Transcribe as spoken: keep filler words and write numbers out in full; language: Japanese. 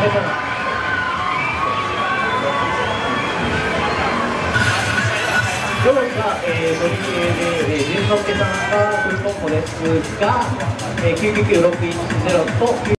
けさん。どうか、えー、乗り継いで、えー、じゅんのっけさんがフルコンボですが、えー、きゅうきゅうきゅうろくいちゼロと